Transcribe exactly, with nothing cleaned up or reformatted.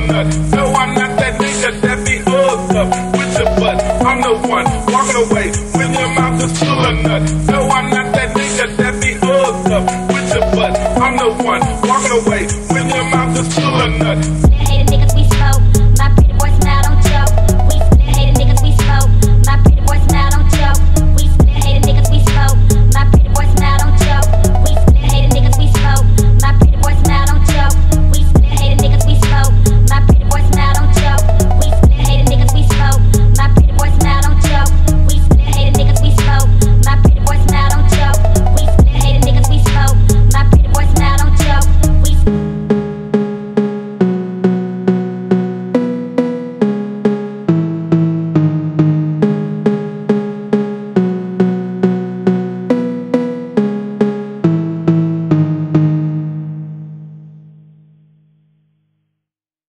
nut. No, I'm not that nigga that be hugged up with your butt. I'm the one walking away when your mouth is full of nut.